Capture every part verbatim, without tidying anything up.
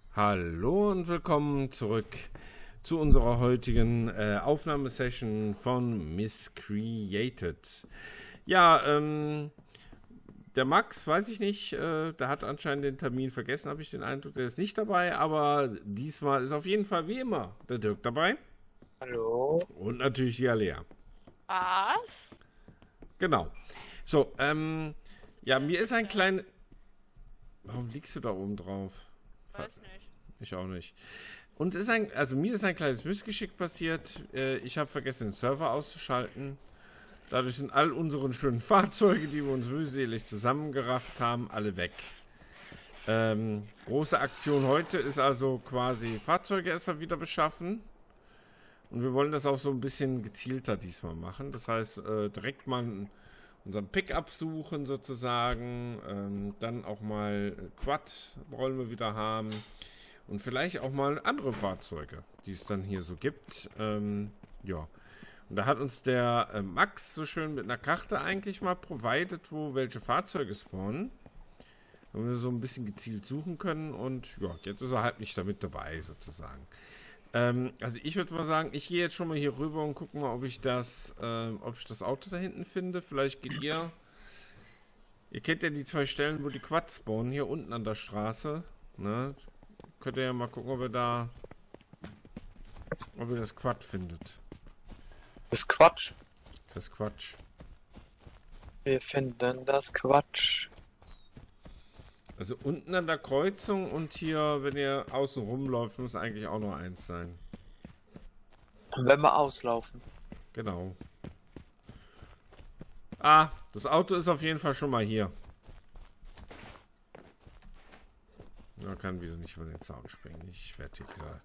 Hallo und willkommen zurück zu unserer heutigen äh, Aufnahmesession von Miscreated. Ja, ähm, der Max, weiß ich nicht, äh, der hat anscheinend den Termin vergessen, habe ich den Eindruck, der ist nicht dabei, aber diesmal ist auf jeden Fall wie immer der Dirk dabei. Hallo. Und natürlich die Alea. Was? Genau. So, ähm, ja, mir ist ein klein... Warum liegst du da oben drauf? Weiß nicht. Ich auch nicht. Und es ist ein, also mir ist ein kleines Missgeschick passiert. Äh, ich habe vergessen, den Server auszuschalten. Dadurch sind all unsere schönen Fahrzeuge, die wir uns mühselig zusammengerafft haben, alle weg. Ähm, große Aktion heute ist also quasi Fahrzeuge erstmal wieder beschaffen. Und wir wollen das auch so ein bisschen gezielter diesmal machen. Das heißt, äh, direkt mal unseren Pickup suchen sozusagen. Ähm, dann auch mal Quad wollen wir wieder haben. Und vielleicht auch mal andere Fahrzeuge, die es dann hier so gibt. Ähm, ja. Und da hat uns der äh, Max so schön mit einer Karte eigentlich mal provided, wo welche Fahrzeuge spawnen. Damit wir so ein bisschen gezielt suchen können. Und ja, jetzt ist er halt nicht damit dabei sozusagen. Ähm, also ich würde mal sagen, ich gehe jetzt schon mal hier rüber und gucke mal, ob ich das, äh, ob ich das Auto da hinten finde. Vielleicht geht ihr... Ihr kennt ja die zwei Stellen, wo die Quads spawnen, hier unten an der Straße. Ne? Könnt ihr ja mal gucken, ob ihr da... ob ihr das Quad findet. Das ist Quatsch. Das Quatsch. Wir finden das Quatsch. Also unten an der Kreuzung und hier, wenn ihr außen rumläuft, muss eigentlich auch noch eins sein. Und wenn wir auslaufen. Genau. Ah, das Auto ist auf jeden Fall schon mal hier. Er kann wieder nicht über den Zaun springen. Ich werde hier gerade.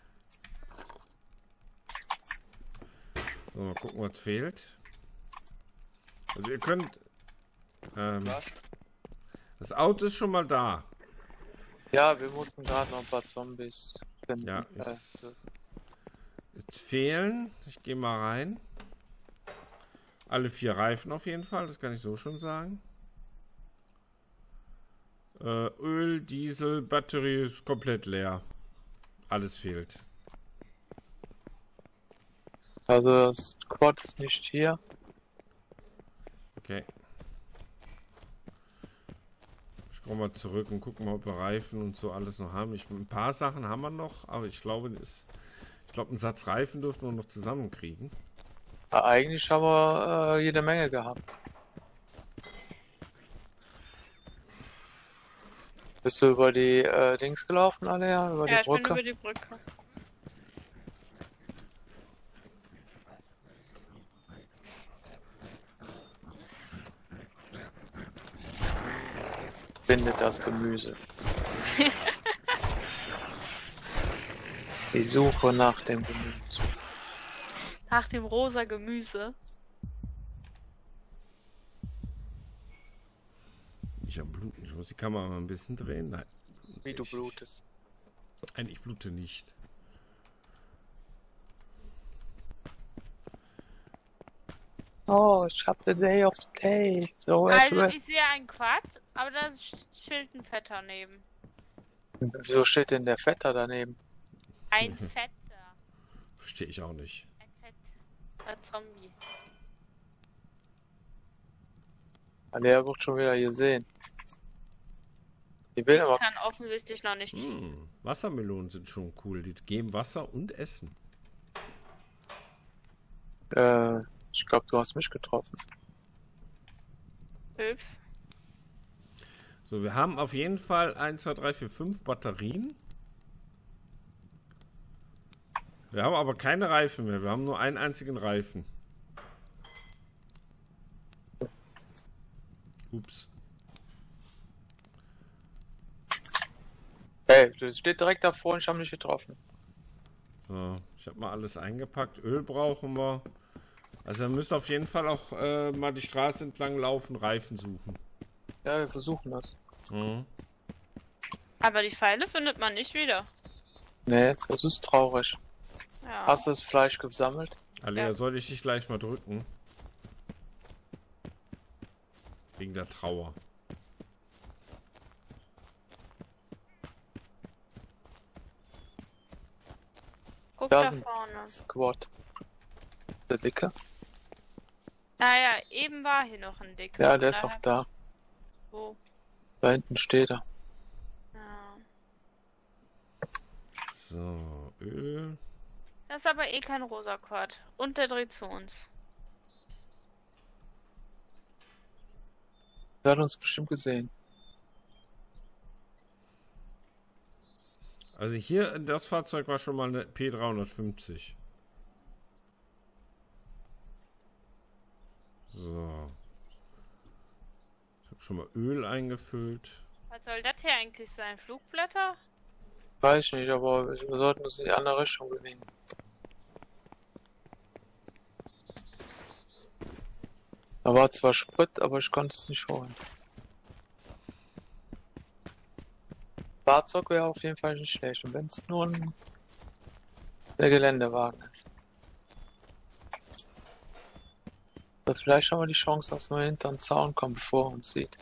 So, mal gucken, was fehlt. Also ihr könnt... Ähm, Was? das Auto ist schon mal da. Ja, wir mussten gerade noch ein paar Zombies finden. Ja, Äh, ist, jetzt fehlen. Ich gehe mal rein. Alle vier Reifen auf jeden Fall, das kann ich so schon sagen. Äh, Öl, Diesel, Batterie ist komplett leer. Alles fehlt. also das Quad ist nicht hier. Okay. Ich komme mal zurück und gucken mal, ob wir Reifen und so alles noch haben. Ich, ein paar Sachen haben wir noch, aber ich glaube, ist, ich glaube, einen Satz Reifen dürfen wir noch zusammenkriegen. Ja, eigentlich haben wir äh, jede Menge gehabt. Bist du über die äh, Dings gelaufen, Alea? Über Ja, die ich bin Brücke? über die Brücke. Findet das Gemüse. Die Suche nach dem Gemüse. Nach dem rosa Gemüse. Ich habe Bluten. Ich muss die Kamera mal ein bisschen drehen. Nein. Wie du Ich- blutest. Nein, ich blute nicht. Oh, ich hab the day of the day. So Also etwa. ich sehe ein Quad, aber da steht ein Fetter neben. Wieso steht denn der Vetter daneben? Ein Fetter. Verstehe ich auch nicht. Ein fetter Zombie. Alea wird schon wieder gesehen. Die will aber. Ich kann offensichtlich noch nicht. Hm, Wassermelonen sind schon cool. Die geben Wasser und Essen. Äh, ich glaube, du hast mich getroffen. Ups. So, wir haben auf jeden Fall eins, zwei, drei, vier, fünf Batterien. Wir haben aber keine Reifen mehr. Wir haben nur einen einzigen Reifen. Ups. Hey, das steht direkt davor und ich habe mich getroffen. So, ich habe mal alles eingepackt. Öl brauchen wir. Also, ihr müsst auf jeden Fall auch äh, mal die Straße entlang laufen, Reifen suchen. Ja, wir versuchen das. Mhm. Aber die Pfeile findet man nicht wieder. Nee, das ist traurig. Ja. Hast du das Fleisch gesammelt? Alea, Ja. soll ich dich gleich mal drücken? Wegen der Trauer. Guck Da da sind vorne. Squad. Der Dicke? Naja, eben war hier noch ein Dicker. Ja, der ist Von auch daher- da. Wo? Da hinten steht er. Ja. So, Öl. Das ist aber eh kein rosa Quad. Und der dreht zu uns. Der hat uns bestimmt gesehen. Also hier, das Fahrzeug war schon mal eine P dreihundertfünfzig. So. Ich habe schon mal Öl eingefüllt. Was soll das hier eigentlich sein? Flugblätter? Weiß ich nicht, aber wir sollten uns in die andere Richtung bewegen. Da war zwar Sprit, aber ich konnte es nicht holen. Fahrzeug wäre auf jeden Fall nicht schlecht. Und wenn es nur ein der Geländewagen ist. Aber vielleicht haben wir die Chance, dass wir hinter den Zaun kommen, bevor er uns sieht.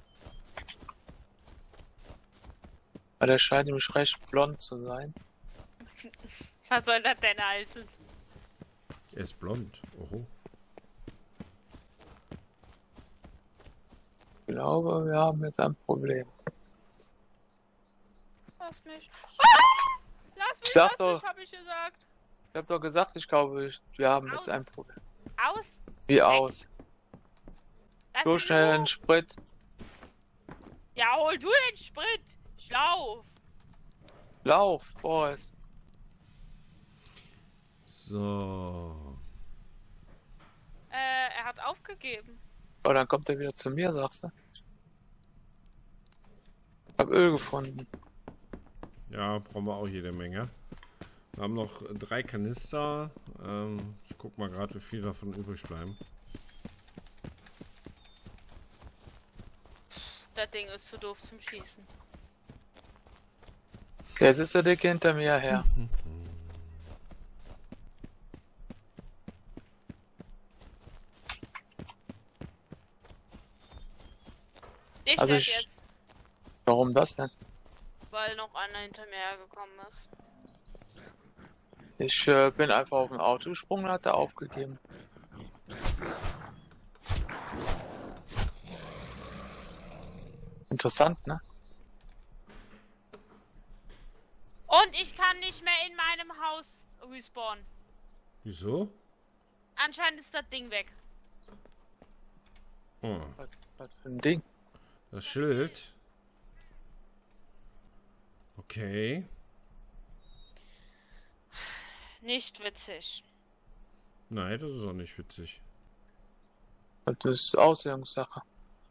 Weil der scheint nämlich recht blond zu sein. Was soll das denn heißen? Er ist blond. Oho. Ich glaube, wir haben jetzt ein Problem. Lass mich. Ah! Lass mich, Ich sag lass doch- mich, hab ich gesagt. Ich hab doch gesagt, ich glaube, ich, wir haben Aus. jetzt ein Problem. Aus. Wie aus? Lass So mich schnell in einen Ruhe. Sprit. Ja, hol du den Sprit. Ich lauf. Lauf, Forrest. So. Äh, er hat aufgegeben. Oh, dann kommt er wieder zu mir, sagst du? Hab Öl gefunden. Ja, brauchen wir auch jede Menge. Wir haben noch drei Kanister. Ähm, ich guck mal gerade, wie viel davon übrig bleiben. Das Ding ist zu doof zum Schießen. Jetzt ist der Dicke hinter mir her. Ich Also werd ich- jetzt, Warum das denn? weil noch einer hinter mir hergekommen ist. Ich äh, bin einfach auf ein Auto gesprungen und hat er aufgegeben. Interessant, ne? Und ich kann nicht mehr in meinem Haus respawnen. Wieso? Anscheinend ist das Ding weg. Oh, Was, was für ein Ding. das Schild. Okay. Nicht witzig. Nein, das ist auch nicht witzig. Das ist Auslegungssache.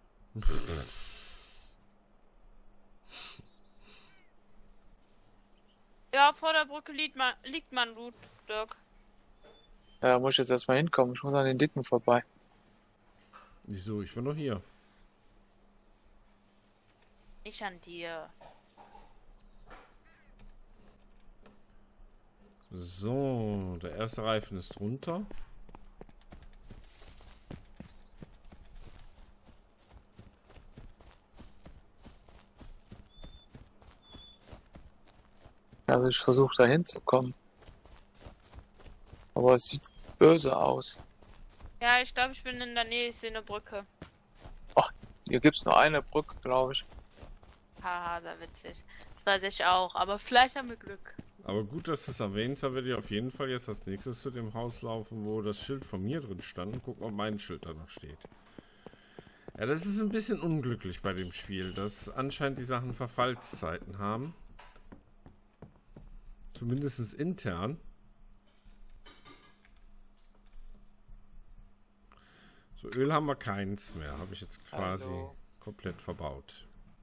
Ja, vor der Brücke liegt man, liegt man Loot, Dirk. Ja, da muss ich jetzt erstmal hinkommen. Ich muss an den Dicken vorbei. Wieso? Ich bin doch hier. Nicht an dir. So, der erste Reifen ist runter. Also ich versuche da hinzukommen. Aber es sieht böse aus. Ja, ich glaube, ich bin in der Nähe. Ich sehe eine Brücke. Hier gibt's nur eine Brücke, glaube ich. Haha, sehr witzig. Das weiß ich auch, aber vielleicht haben wir Glück. Aber gut, dass du es erwähnst, da werde ich auf jeden Fall jetzt als nächstes zu dem Haus laufen, wo das Schild von mir drin stand und gucken, ob mein Schild da noch steht. Ja, das ist ein bisschen unglücklich bei dem Spiel, dass anscheinend die Sachen Verfallszeiten haben. Zumindest intern. So, Öl haben wir keins mehr. Habe ich jetzt quasi Hallo. komplett verbaut.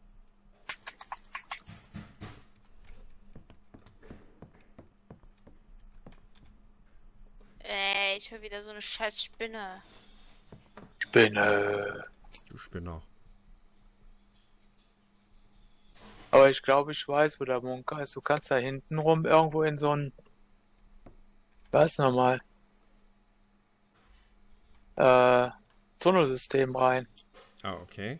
Ey, ich höre wieder so eine scheiß Spinne. Spinne. Du Spinner. Aber ich glaube, ich weiß, wo der Bunker ist. Du kannst da hinten rum irgendwo in so ein... Was nochmal? Äh, Tunnelsystem rein. Ah, okay.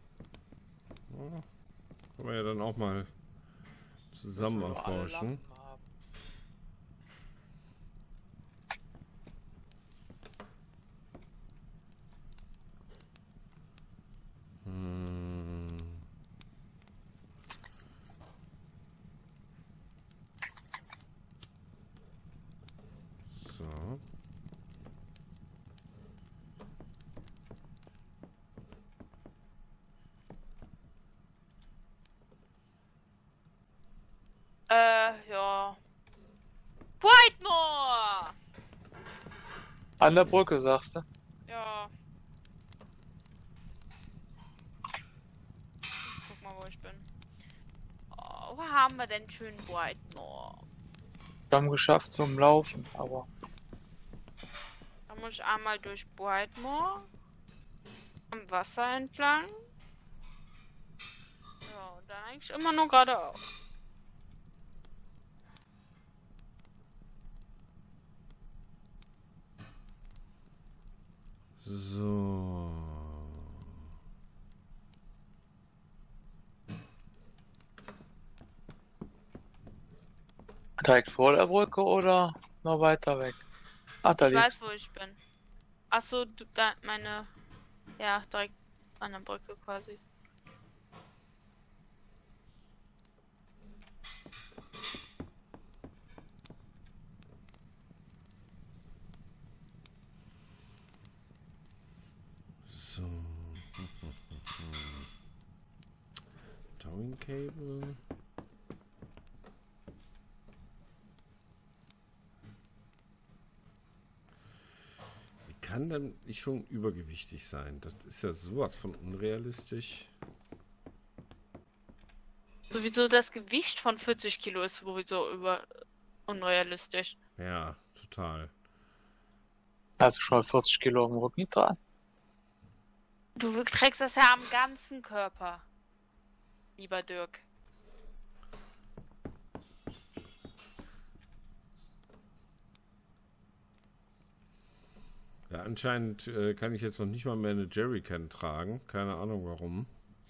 Oh, können wir ja dann auch mal zusammen Müssen wir nur alle erforschen. Lampen haben. Äh, ja. Whitemore! An der Brücke, sagst du? Ja. Guck mal, wo ich bin. Oh, wo haben wir denn schön Whitemore? Wir haben geschafft zum Laufen, aber Da muss ich einmal durch Whitemore. Am Wasser entlang. Ja, und dann eigentlich immer nur geradeaus. So. direkt vor der Brücke oder noch weiter weg? Ach, da Ich weiß, liegst wo ich bin. Achso, du, da, meine... Ja, direkt an der Brücke quasi. So. Towing Cable. Wie kann denn nicht schon übergewichtig sein? Das ist ja sowas von unrealistisch. Sowieso das Gewicht von vierzig Kilo ist sowieso über unrealistisch. Ja, total. Hast du schon vierzig Kilo am Rücken dran? Du trägst das ja am ganzen Körper, lieber Dirk. Ja, anscheinend äh, kann ich jetzt noch nicht mal mehr eine Jerrycan tragen. Keine Ahnung warum.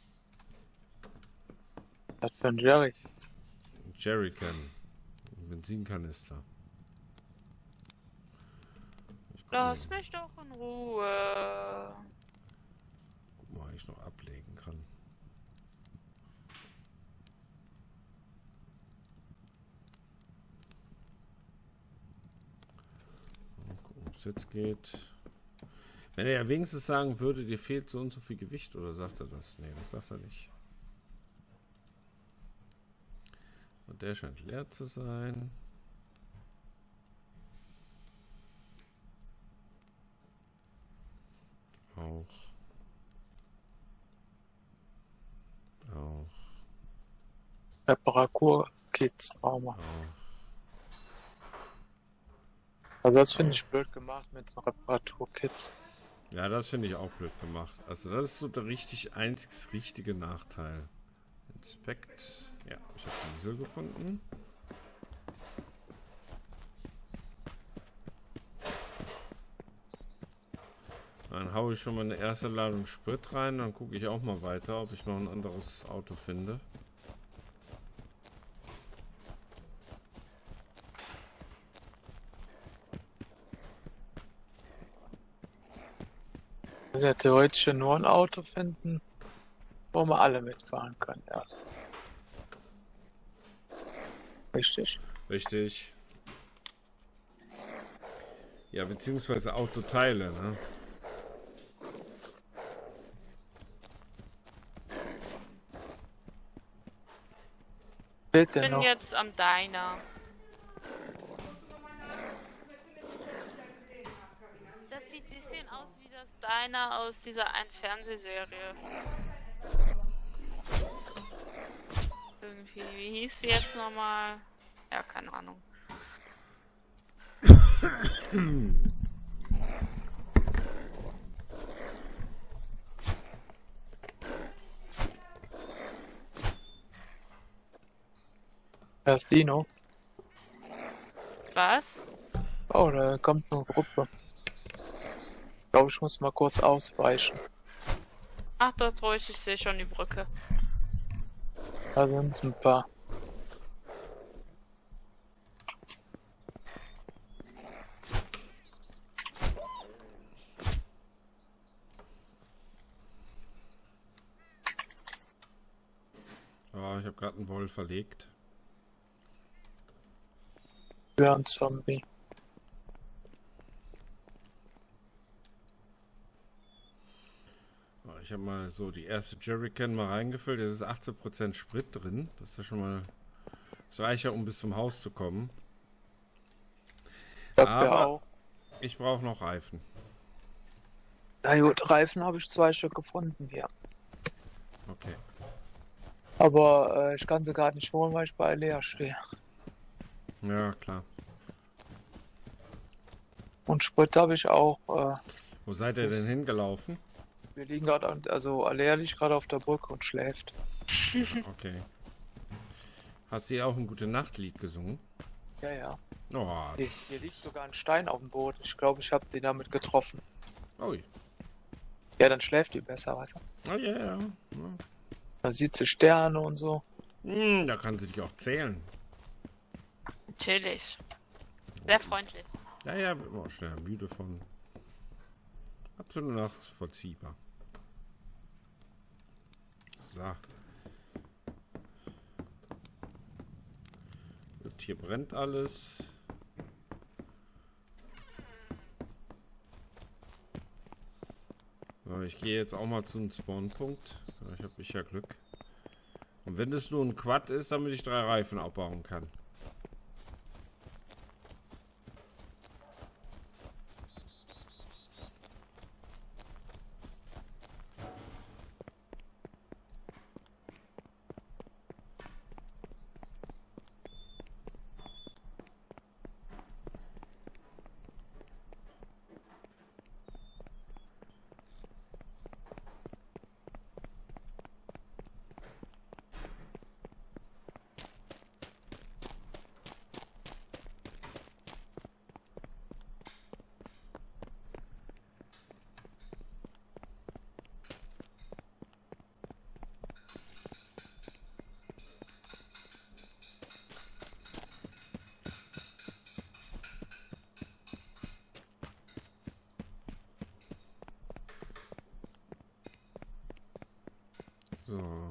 Was für ein Jerry? Jerrycan. Ein Benzinkanister. Ich guck mal, Lass mich doch in Ruhe. guck mal, ich noch ablegen kann. Mal gucken, ob es jetzt geht. Wenn er ja wenigstens sagen würde, dir fehlt so und so viel Gewicht, oder sagt er das? Nee, das sagt er nicht. Und der scheint leer zu sein. Auch. Auch. Reparatur-Kits brauchen wir. Auch. Also das finde ich blöd gemacht mit so Reparatur-Kits. Ja, das finde ich auch blöd gemacht. Also das ist so der richtig einzig richtige Nachteil. Inspekt. Ja, ich habe Diesel gefunden. Dann haue ich schon mal eine erste Ladung Sprit rein. Dann gucke ich auch mal weiter, ob ich noch ein anderes Auto finde. Wir ja theoretisch nur ein Auto finden, wo wir alle mitfahren können erst. Richtig. Richtig. Ja, beziehungsweise Autoteile, ne? Fehlt Ich denn bin noch? jetzt am Diner. Das sieht ein bisschen aus wie das Diner aus dieser einen Fernsehserie. Irgendwie, wie hieß die jetzt nochmal? Ja, keine Ahnung. Das ist Dino. Was? Oh, da kommt eine Gruppe. Ich glaube, ich muss mal kurz ausweichen. Ach, das ruhig, ich sehe schon die Brücke. Da sind ein paar. Ah, ich habe gerade einen Wolf verlegt. Ja, ein Zombie. Ah, ich habe mal so die erste Jerrycan mal reingefüllt. Jetzt ist achtzehn Prozent Sprit drin. Das ist ja schon mal Das reicht ja, um bis zum Haus zu kommen. Das Aber wäre auch. ich brauche noch Reifen. Na gut, Reifen habe ich zwei Stück gefunden, ja. Okay. Aber äh, ich kann sie gar nicht holen, weil ich bei Alea stehe. Ja, klar. Und Sprit habe ich auch. Äh, Wo seid ihr denn hingelaufen? wir liegen gerade, an- also Alea liegt gerade auf der Brücke und schläft. Okay. Hast du ihr auch ein Gute-Nacht-Lied gesungen? Ja, ja. Oh, Hier, hier liegt sogar ein Stein auf dem Boden. Ich glaube, ich habe den damit getroffen. ui. Ja, dann schläft die besser, weißt du. Oh ja, ja. ja. Da sieht sie Sterne und so. Hm, da kann sie dich auch zählen. Natürlich. Sehr freundlich. Ja, ja, wird man auch schnell müde von. Absolut nachvollziehbar. So. Und hier brennt alles. So, ich gehe jetzt auch mal zu einem Spawnpunkt. So, ich habe ich ja Glück. Und wenn es nur ein Quad ist, damit ich drei Reifen abbauen kann. So.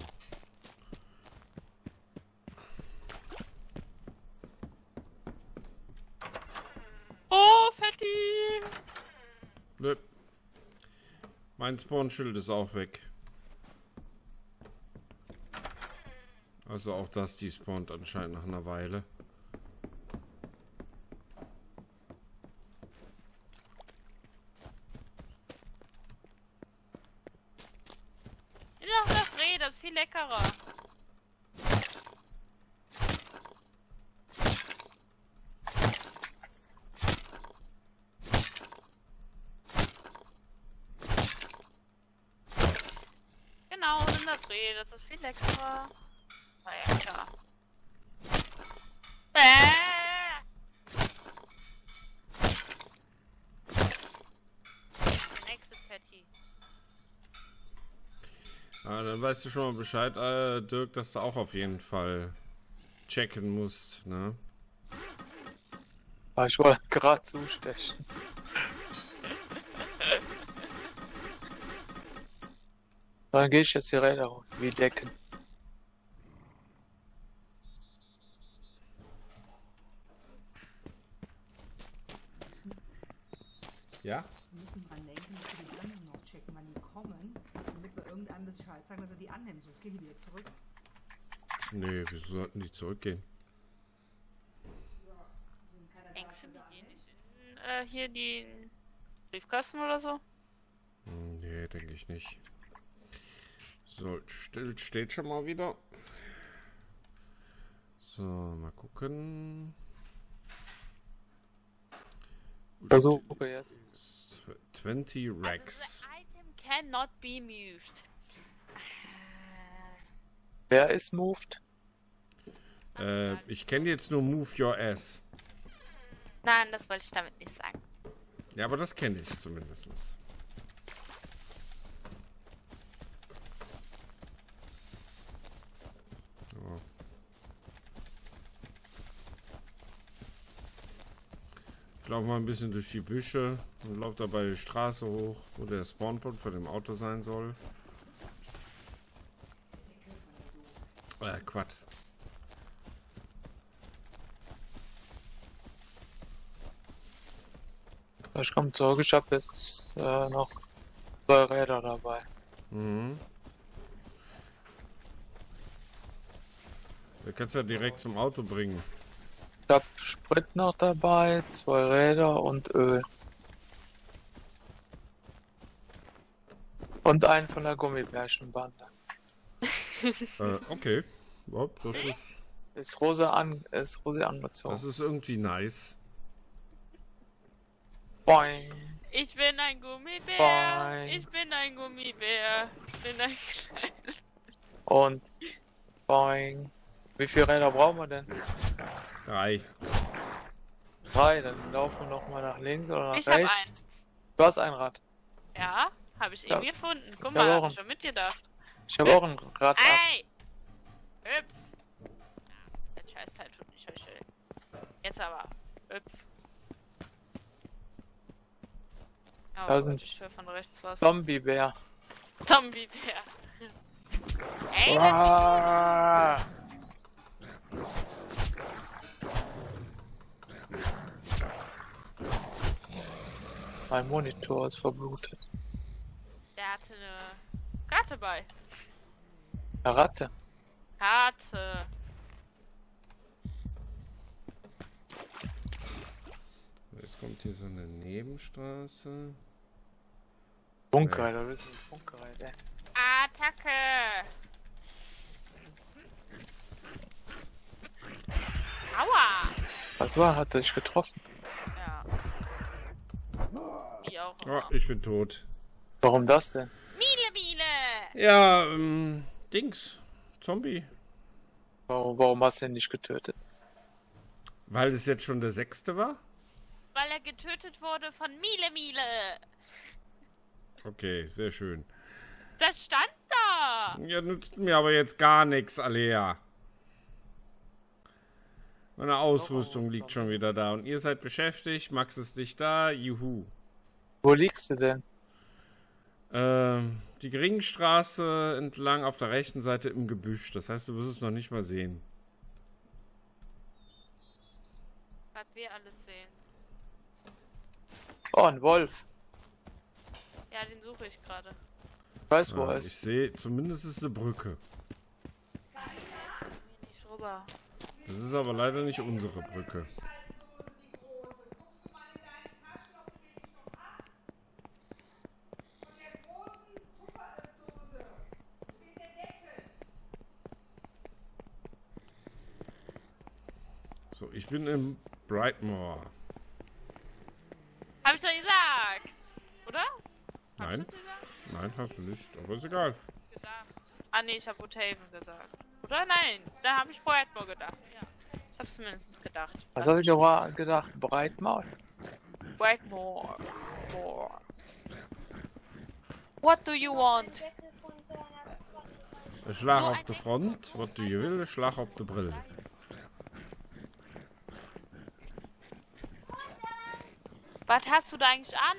Oh, Fetti! Nö. Mein Spawn-Schild ist auch weg. Also auch das, die spawnt anscheinend nach einer Weile. Nimm doch das Reh, das ist viel leckerer. Genau, nimm das Reh, das ist viel leckerer. Na ja, klar. Bäh! Der nächste Patty. Ah, dann weißt du schon mal Bescheid, äh, Dirk, dass du auch auf jeden Fall checken musst, ne? Aber ich wollte gerade zustechen. Dann gehe ich jetzt die Räder wie decken. Ja? Wir müssen dran denken, dass wir die anderen noch checken, wann die kommen, damit wir irgendeinem Bescheid sagen, dass er die annimmt, sonst gehen die wieder zurück. Nee, wieso sollten die zurückgehen? Sind keiner da, Denkst du, schon da, die gehen ne? nicht in äh, hier die Briefkasten oder so? Hm, nee, denke ich nicht. So, still steht schon mal wieder. So, mal gucken. Versuche jetzt. zwanzig Also, Racks. the item cannot be moved. Wer ist moved? Äh, ich kenne jetzt nur Move Your Ass. Nein, das wollte ich damit nicht sagen. Ja, aber das kenne ich zumindest. So. Ich laufe mal ein bisschen durch die Büsche und laufe dabei die Straße hoch, wo der Spawnpunkt von dem Auto sein soll. Äh, Quatsch. Ich komme zurück, ich habe jetzt äh, noch zwei Räder dabei. Mhm. Da kannst du ja direkt zum Auto bringen. Ich hab Sprit noch dabei, zwei Räder und Öl. Und einen von der Gummibärchenbande. Äh, okay. Ja, das ist, Ist Rose an, ist Rose angezogen. das ist irgendwie nice. Boing. Ich bin ein Gummibär. Boing. Ich bin ein Gummibär. Ich bin ein kleiner. Und boing. Wie viele Räder brauchen wir denn? Drei. Drei, dann laufen wir noch mal nach links oder nach Ich hab rechts. einen. Du hast ein Rad. Ja, habe ich Ja. eben gefunden. Guck Ja, mal, warum? hab ich schon mitgedacht. Ich habe auch ein Rad ab. Ey! Hüpf! Ja, der Scheißteil tut nicht so schön. Jetzt aber. Hüpf. Oh, Da sind- ich höre von rechts was. Zombiebär. Zombie-Bär. Ey, Ah. Mein Monitor ist verblutet. der hatte eine Karte bei. Eine Ratte. Karte. Jetzt kommt hier so eine Nebenstraße. Funkgerät, oder ist ein Funkgerät, ey. Attacke. Aua. Was war? Hat er dich getroffen? Ja. Wie auch Oh, immer. ich bin tot. Warum das denn? Miele, Miele. Ja, ähm, Dings. Zombie. Warum, warum hast du ihn nicht getötet? Weil es jetzt schon der sechste war? Weil er getötet wurde von Miele, Miele. Okay, sehr schön. Das stand da. Ja, nützt mir aber jetzt gar nichts, Alea. Meine Ausrüstung liegt schon wieder da und ihr seid beschäftigt. Max ist nicht da. Juhu. Wo liegst du denn? Ähm, die Ringstraße entlang auf der rechten Seite im Gebüsch. Das heißt, du wirst es noch nicht mal sehen. Was wir alles sehen. Oh, ein Wolf. Ja, den suche ich gerade. Ich weiß, wo Ja, er ich ist. sehe, zumindest ist eine Brücke. Mir nicht rüber. Das ist aber leider nicht unsere Brücke. So, ich bin im Brightmoor. Hab ich doch gesagt. Oder? Hab Nein, ich das gesagt? nein, hast du nicht. Aber ist egal. Gedacht. Ah ne, ich habe Woodhaven gesagt. Oder? Nein, da habe ich Brightmoor gedacht. Ja. Ich habe zumindest gedacht. Was habe ich aber gedacht? Breitmaul? Brightmoor. Moor. What do you want? Ein Schlag So auf ein die Front. Was du hier will, ein Schlag auf die Brille. Was hast du da eigentlich an?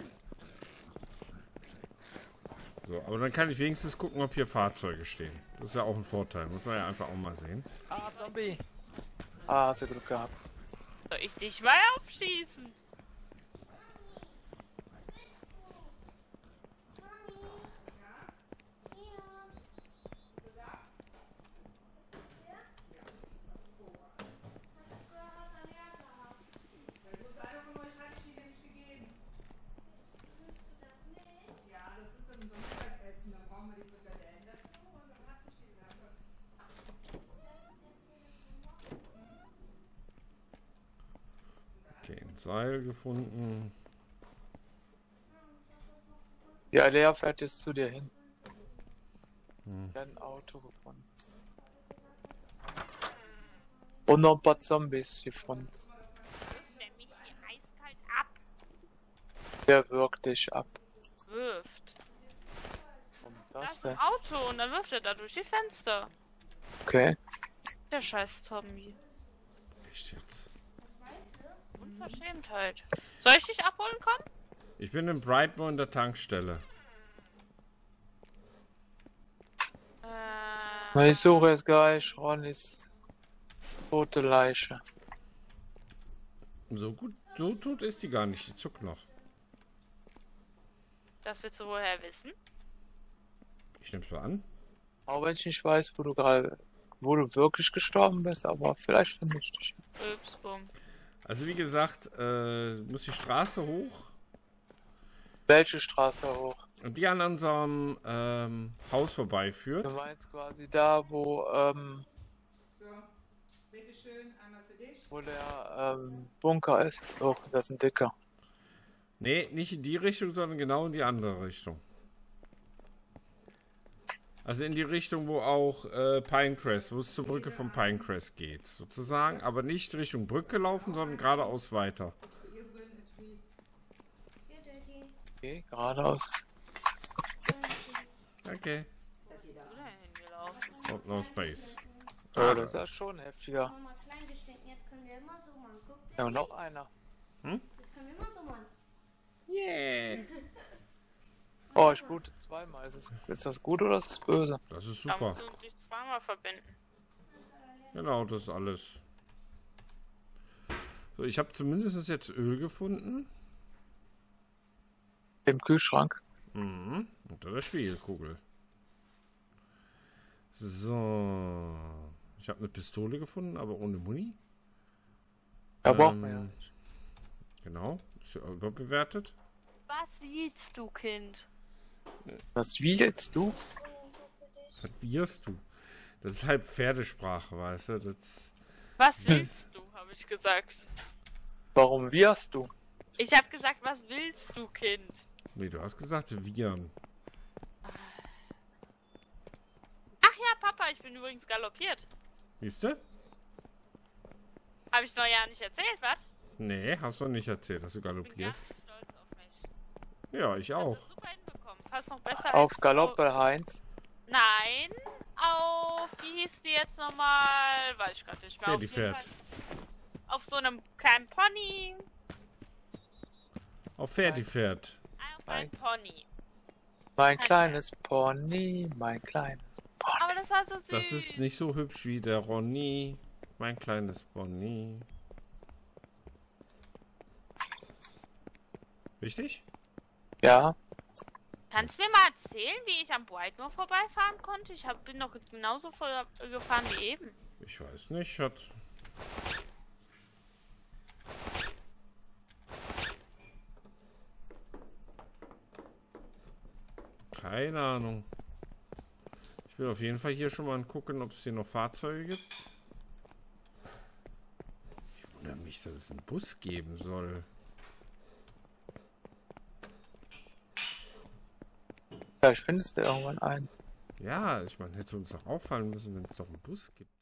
So, aber dann kann ich wenigstens gucken, ob hier Fahrzeuge stehen. Das ist ja auch ein Vorteil. Muss man ja einfach auch mal sehen. Ah, Zombie. Ah, hast du Glück gehabt. Soll ich dich mal aufschießen? Okay, ein Seil gefunden. Ja, der fährt jetzt zu dir hin. Hm. Der hat ein Auto gefunden. Und noch ein paar Zombies gefunden. Der mich hier eiskalt ab. Der wirkt dich ab. Wirft. Und Da das ist ein denn? Auto und dann wirft er da durch die Fenster. Okay. Der scheiß Zombie. Echt jetzt? Unverschämtheit. Soll ich dich abholen kommen? Ich bin in Brightmoor in der Tankstelle. Äh, Na, ich suche jetzt gleich Ronnys tote Leiche. So gut, so tot ist die gar nicht. Die zuckt noch. Das willst du woher wissen? Ich nehm's mal an. Auch wenn ich nicht weiß, wo du gerade wo du wirklich gestorben bist, aber vielleicht finde ich dich. Ups, bumm. Also wie gesagt, äh, muss die Straße hoch Welche Straße hoch? und die an unserem ähm, Haus vorbeiführt. Du meinst quasi da, wo, ähm, So, bitteschön, einmal für dich. wo der ähm, Bunker ist. Oh, das ist ein dicker. Nee, nicht in die Richtung, sondern genau in die andere Richtung. Also in die Richtung, wo auch äh, Pinecrest, wo es zur Brücke von Pinecrest geht, sozusagen. Aber nicht Richtung Brücke laufen, sondern geradeaus weiter. Okay, geradeaus. Okay. Wo ist denn hingelaufen? Oh, no space. Ja, das ist ja schon heftiger. Mama, Kleingestecken, jetzt können wir immer so machen. Guck dir, Ja, und noch einer. jetzt können wir immer so machen. Yeah. Oh, ich blute zweimal. Ist, es, ist das gut oder ist das böse? Das ist Da super. musst du dich zweimal verbinden. Genau, das ist alles. So, ich habe zumindest jetzt Öl gefunden. Im Kühlschrank. Mhm. Unter der Spiegelkugel. So. Ich habe eine Pistole gefunden, aber ohne Muni. Da braucht Ähm, man ja nicht. Genau. Ist ja überbewertet. Was willst du, Kind? Was willst du? Was wirst du? Das ist halt Pferdesprache, weißt du? Das, Was willst du, habe ich gesagt. Warum wirst du? Ich habe gesagt, was willst du, Kind? nee, du hast gesagt, Viren. Ach ja, Papa, ich bin übrigens galoppiert. Siehst du? Habe ich noch ja nicht erzählt, was? Nee, hast du nicht erzählt, dass du Ich bin ganz galoppierst. stolz auf mich. Ja, ich Ich hab auch. das super hinbekommen. Fast noch besser Auf als... Galoppe, Heinz. Nein, auf... Wie hieß die jetzt nochmal? Weiß ich gerade nicht mehr. Auf jeden Pferdepferd. Fall Auf so einem kleinen Pony. Auf Pferdipferd. Auf ein Pony. Mein kleines Pony, mein kleines Pony. Aber das war so süß. Das ist nicht so hübsch wie der Ronny. Mein kleines Bonnie. Richtig? Ja, Kannst du mir mal erzählen, wie ich am Brightmoor vorbeifahren konnte? Ich hab, bin doch genauso voll gefahren wie eben. Ich weiß nicht, Schatz. Keine Ahnung. Ich will auf jeden Fall hier schon mal gucken, ob es hier noch Fahrzeuge gibt. Ich wundere mich, dass es einen Bus geben soll. vielleicht findest du irgendwann einen. Ja, ich meine, hätte uns doch auffallen müssen, wenn es doch einen Bus gibt.